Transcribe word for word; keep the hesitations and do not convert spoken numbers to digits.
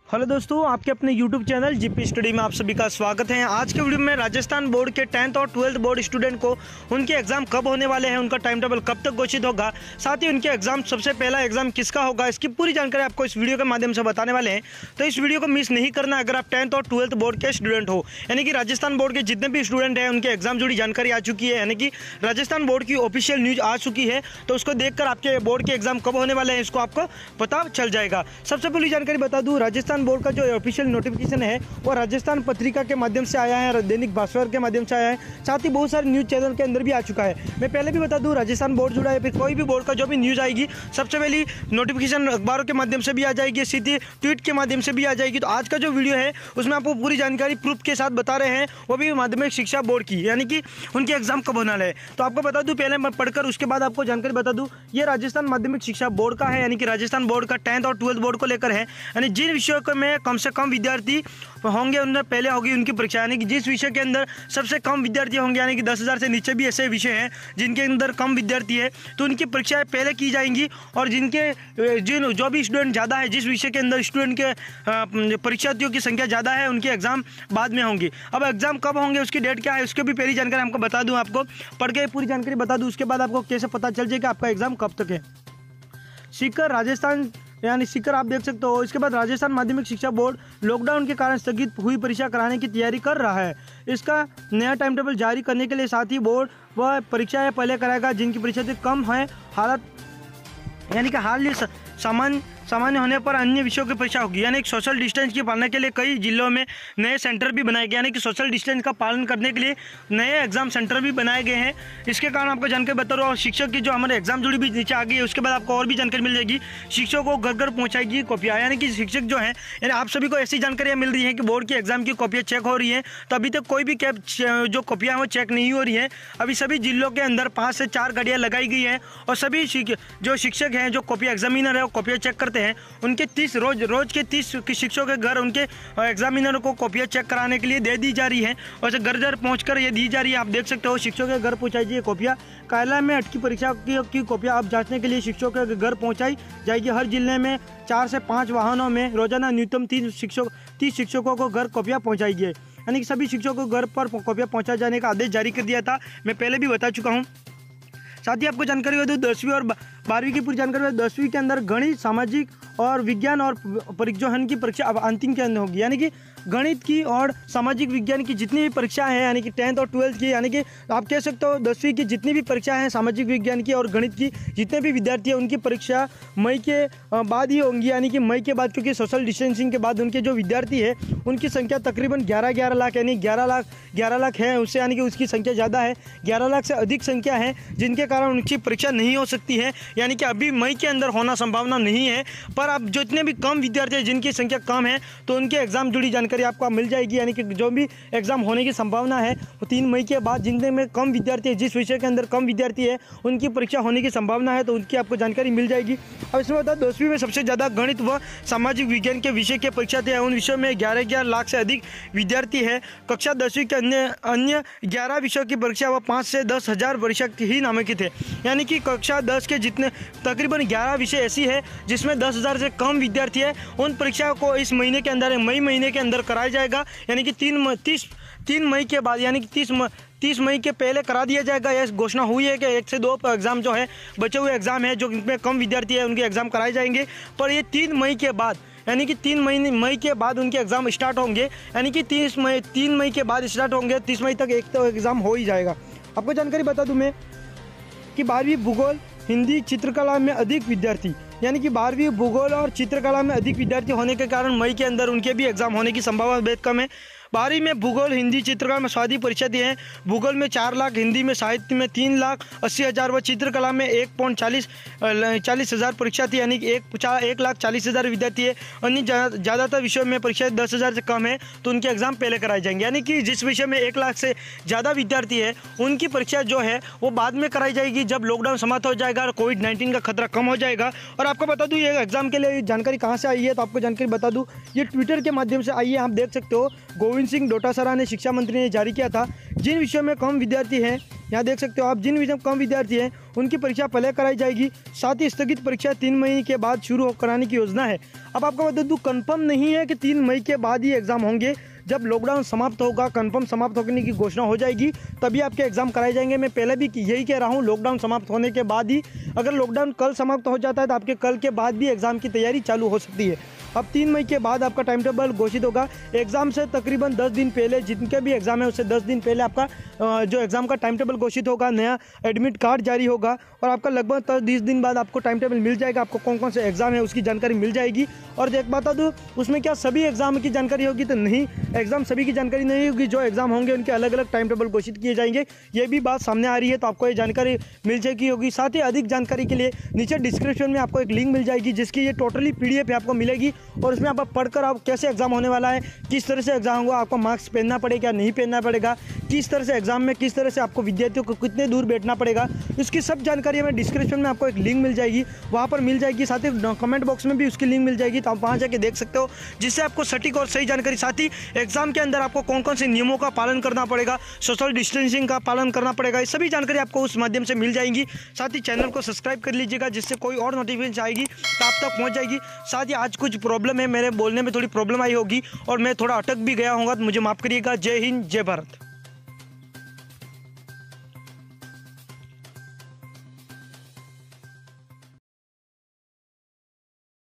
Hello दोस्तों, आपके अपने यूट्यूब चैनल जीपी स्टडी में आप सभी का स्वागत है। आज के वीडियो में राजस्थान बोर्ड के टेंथ और ट्वेल्थ बोर्ड स्टूडेंट को उनके एग्जाम कब होने वाले हैं, उनका टाइम टेबल कब तक घोषित होगा, साथ ही उनके एग्जाम सबसे पहला एग्जाम किसका होगा, इसकी पूरी जानकारी आपको इस वीडियो के माध्यम से बताने वाले हैं। तो इस वीडियो को मिस नहीं करना अगर आप टेंथ और ट्वेल्थ बोर्ड के स्टूडेंट हो, यानी कि राजस्थान बोर्ड के जितने भी स्टूडेंट हैं उनके एग्जाम जुड़ी जानकारी आ चुकी है, यानी कि राजस्थान बोर्ड की ऑफिशियल न्यूज आ चुकी है। तो उसको देखकर आपके बोर्ड के एग्जाम कब होने वाले हैं इसको आपको पता चल जाएगा। सबसे पहली जानकारी बता दूं, राजस्थान बोर्ड का जो ऑफिशियल नोटिफिकेशन है वो राजस्थान पत्रिका के माध्यम से आया है, दैनिक भास्कर के माध्यम से आया है, साथ ही बहुत सारे न्यूज चैनल के अंदर भी आ चुका है। मैं पहले भी बता दूं, राजस्थान बोर्ड जुड़ा है, फिर कोई भी बोर्ड का जो भी न्यूज आएगी सबसे पहले नोटिफिकेशन अखबारों के माध्यम से भी आ जाएगी, सीधी ट्वीट के माध्यम से भी आ जाएगी। तो आज का जो वीडियो है उसमें आपको पूरी जानकारी प्रूफ के साथ बता रहे हैं, वो भी माध्यमिक शिक्षा बोर्ड की, यानी कि उनके एग्जाम कब होने वाले हैं। तो आपको बता दूं, पहले मैं पढ़कर उसके बाद आपको जानकारी बता दूं, ये राजस्थान माध्यमिक शिक्षा बोर्ड का है, यानी कि राजस्थान बोर्ड का टेंथ और ट्वेल्थ बोर्ड को लेकर है। यानी जिन विषयों में कम से कम विद्यार्थी होंगे उनमें पहले होगी उनकी परीक्षा, यानी कि जिस विषय के अंदर सबसे कम विद्यार्थी होंगे, यानी कि दस हज़ार से नीचे भी ऐसे विषय हैं जिनके अंदर कम विद्यार्थी है, तो उनकी परीक्षाएं पहले की जाएंगी। और जिनके जिन जो भी स्टूडेंट ज़्यादा है, जिस विषय के अंदर स्टूडेंट के परीक्षार्थियों की संख्या ज़्यादा है, उनके एग्जाम बाद में होंगी। अब एग्जाम कब होंगे, उसकी डेट क्या है, उसकी भी पहली जानकारी हमको बता दूँ, आपको पढ़ के पूरी जानकारी बता दूँ, उसके बाद आपको कैसे पता चल जाए कि आपका एग्जाम कब तक है। सीकर राजस्थान यानी सीकर आप देख सकते हो। इसके बाद राजस्थान माध्यमिक शिक्षा बोर्ड लॉकडाउन के कारण स्थगित हुई परीक्षा कराने की तैयारी कर रहा है। इसका नया टाइम टेबल जारी करने के लिए साथ ही बोर्ड वह परीक्षाएं पहले कराएगा जिनकी परीक्षा कम है हालत यानी कि हाल ही सामान्य सामान्य होने पर अन्य विषयों की परीक्षा होगी। यानी कि सोशल डिस्टेंस की पालना के लिए कई जिलों में नए सेंटर भी बनाए गए, यानी कि सोशल डिस्टेंस का पालन करने के लिए नए एग्जाम सेंटर भी बनाए गए हैं। इसके कारण आपको जानकारी बता रहा हूँ, और शिक्षक की जो हमारे एग्जाम जुड़ी भी नीचे आ गई है, उसके बाद आपको और भी जानकारी मिल जाएगी। शिक्षकों को घर घर पहुँचाएगी कॉपियाँ, यानी कि शिक्षक जो है, यानी आप सभी को ऐसी जानकारियाँ मिल रही है कि बोर्ड की एग्जाम की कॉपियाँ चेक हो रही हैं। तो अभी तक कोई भी कैब जो कॉपियाँ हैं वो चेक नहीं हो रही है। अभी सभी जिलों के अंदर पाँच से चार गाड़ियाँ लगाई गई हैं, और सभी जो शिक्षक हैं, जो कॉपी एग्जामिनर है, वो कॉपियाँ चेक करते हैं। उनके तीस रोज रोज के तीस शिक्षकों के घर उनके एग्जामिनर को कॉपियाँ चेक कराने के लिए दे दी जा रही है, और से घर घर पहुंचकर ये दी जा रही है। आप देख सकते हो, शिक्षकों के घर पहुंचाई जाइए कॉपियाँ। कार्यालय में अटकी परीक्षा की, की कॉपियाँ अब जांचने के लिए शिक्षकों के घर पहुंचाई जाएगी। हर जिले में चार से पाँच वाहनों में रोजाना न्यूनतम तीस शिक्षक तीस शिक्षकों को घर कॉपियाँ पहुँचाई गई, यानी कि सभी शिक्षकों को घर पर कॉपियाँ पहुँचाए जाने का आदेश जारी कर दिया था। मैं पहले भी बता चुका हूँ। साथ ही आपको जानकारी बता दूं, दसवीं और बारहवीं की पूरी जानकारी। दसवीं के अंदर गणित, सामाजिक और विज्ञान और परिजोहन की परीक्षा अब अंतिम के अंदर होगी, यानी कि गणित की और सामाजिक विज्ञान की जितनी भी परीक्षाएं हैं, यानी कि टेंथ और ट्वेल्थ की, यानी कि आप कह सकते हो दसवीं की जितनी भी परीक्षाएं हैं सामाजिक विज्ञान की और गणित की, जितने भी विद्यार्थी हैं उनकी परीक्षा मई के बाद ही होंगी, यानी कि मई के बाद, क्योंकि सोशल डिस्टेंसिंग के बाद उनके जो विद्यार्थी है उनकी संख्या तकरीबन ग्यारह ग्यारह लाख यानी ग्यारह लाख ग्यारह लाख है उससे, यानी कि उसकी संख्या ज़्यादा है, ग्यारह लाख से अधिक संख्या है, जिनके कारण उनकी परीक्षा नहीं हो सकती है, यानी कि अभी मई के अंदर होना संभावना नहीं है। पर अब जितने भी कम विद्यार्थी हैं जिनकी संख्या कम है, तो उनके एग्जाम जुड़ी जानकारी आपको मिल जाएगी, यानी कि जो भी एग्जाम होने की संभावना है वो तीन मई के बाद। जिनमें में कम विद्यार्थी है, जिस विषय के अंदर कम विद्यार्थी है, उनकी परीक्षा होने की संभावना है, तो उनकी आपको जानकारी मिल जाएगी। अब इसमें बता, दसवीं में सबसे ज़्यादा गणित व सामाजिक विज्ञान के विषय के परीक्षा थे, उन विषयों में ग्यारह ग्यारह लाख से अधिक विद्यार्थी है। कक्षा दसवीं के अन्य अन्य ग्यारह विषयों की परीक्षा व पाँच से दस हज़ार परीक्षा ही नामांकित है, यानी कि कक्षा दस के जितने तकरीबन ग्यारह विषय ऐसी है जिसमें दस हज़ार से कम विद्यार्थी है, उन परीक्षाओं को इस महीने के अंदर, मई महीने के अंदर कराया जाएगा, यानी कि तीन तीस तीन मई के बाद, यानी कि तीस तीस मई के पहले करा दिया जाएगा। यह घोषणा हुई है कि एक से दो एग्ज़ाम जो है, बचे हुए एग्ज़ाम है जो इनमें कम विद्यार्थी है, उनके एग्ज़ाम कराए जाएंगे। पर ये तीन मई के बाद, यानी कि तीन महीने मई के बाद उनके एग्ज़ाम स्टार्ट होंगे, यानी कि तीस मई तीन मई के बाद स्टार्ट होंगे, तीस मई तक एक तो एग्ज़ाम हो ही जाएगा। आपको जानकारी बता दूं मैं कि बारहवीं भूगोल, हिंदी, चित्रकला में अधिक विद्यार्थी, यानी कि बारहवीं भूगोल और चित्रकला में अधिक विद्यार्थी होने के कारण मई के अंदर उनके भी एग्जाम होने की संभावना बेहद कम है। बारहवीं में भूगोल, हिंदी, चित्रकला में स्वादी परीक्षा दी है। भूगोल में चार लाख, हिंदी में साहित्य में तीन लाख अस्सी हज़ार व चित्रकला में एक पॉइंट चालीस चालीस हज़ार परीक्षा थी, यानी कि एक एक लाख चालीस हज़ार विद्यार्थी है। अन्य ज़्यादातर विषयों में परीक्षा दस हज़ार से कम है, तो उनके एग्जाम पहले कराए जाएंगे, यानी कि जिस विषय में एक लाख से ज़्यादा विद्यार्थी है उनकी परीक्षा जो है वो बाद में कराई जाएगी, जब लॉकडाउन समाप्त हो जाएगा और कोविड नाइन्टीन का खतरा कम हो जाएगा। और आपको बता दूँ, ये एग्जाम के लिए जानकारी कहाँ से आई है, तो आपको जानकारी बता दूँ, ये ट्विटर के माध्यम से आई है। आप देख सकते हो, गोविंद सिंह डोटासरा ने शिक्षा मंत्री ने जारी किया था। जिन विषयों में कम विद्यार्थी हैं, यहाँ देख सकते हो आप, जिन विषयों में कम विद्यार्थी हैं उनकी परीक्षा पहले कराई जाएगी। साथ ही स्थगित परीक्षा तीन महीने के बाद शुरू कराने की योजना है। अब आपको बता दूं, कंफर्म नहीं है कि तीन मई के बाद ही एग्ज़ाम होंगे। जब लॉकडाउन समाप्त होगा, कंफर्म समाप्त होने की घोषणा हो जाएगी, तभी आपके एग्ज़ाम कराए जाएंगे। मैं पहले भी यही कह रहा हूँ, लॉकडाउन समाप्त होने के बाद ही, अगर लॉकडाउन कल समाप्त हो जाता है तो आपके कल के बाद भी एग्ज़ाम की तैयारी चालू हो सकती है। अब तीन मई के बाद आपका टाइम टेबल घोषित होगा। एग्ज़ाम से तकरीबन दस दिन पहले, जिनके भी एग्ज़ाम है उससे दस दिन पहले आपका जो एग्ज़ाम का टाइम टेबल घोषित होगा, नया एडमिट कार्ड जारी होगा और आपका लगभग दस बीस दिन बाद आपको टाइम टेबल मिल जाएगा। आपको कौन कौन से एग्ज़ाम है उसकी जानकारी मिल जाएगी। और एक बता दूँ, उसमें क्या सभी एग्ज़ाम की जानकारी होगी? तो नहीं, एग्ज़ाम सभी की जानकारी नहीं होगी। जो एग्ज़ाम होंगे उनके अलग अलग टाइम टेबल घोषित किए जाएंगे। ये भी बात सामने आ रही है, तो आपको ये जानकारी मिल जाएगी होगी। साथ ही अधिक जानकारी के लिए नीचे डिस्क्रिप्शन में आपको एक लिंक मिल जाएगी, जिसकी ये टोटली पीडीएफ आपको मिलेगी और इसमें आप पढ़कर आप कैसे एग्ज़ाम होने वाला है, किस तरह से एग्ज़ाम होगा, आपको मार्क्स पहनना पड़ेगा नहीं पहनना पड़ेगा, किस तरह से एग्ज़ाम में किस तरह से आपको विद्यार्थियों को कितने दूर बैठना पड़ेगा, इसकी सब जानकारी हमें डिस्क्रिप्शन में आपको एक लिंक मिल जाएगी, वहाँ पर मिल जाएगी। साथ ही कमेंट बॉक्स में भी उसकी लिंक मिल जाएगी, तो आप वहाँ जाके देख सकते हो, जिससे आपको सटीक और सही जानकारी, साथ ही एग्ज़ाम के अंदर आपको कौन कौन से नियमों का पालन करना पड़ेगा, सोशल डिस्टेंसिंग का पालन करना पड़ेगा, ये सभी जानकारी आपको उस माध्यम से मिल जाएंगी। साथ ही चैनल को सब्सक्राइब कर लीजिएगा, जिससे कोई और नोटिफिकेशन आएगी तो आप तक पहुँच जाएगी। साथ ही आज कुछ प्रॉब्लम है, मेरे बोलने में थोड़ी प्रॉब्लम आई होगी और मैं थोड़ा अटक भी गया होगा, तो मुझे माफ़ करिएगा। जय हिंद, जय भारत।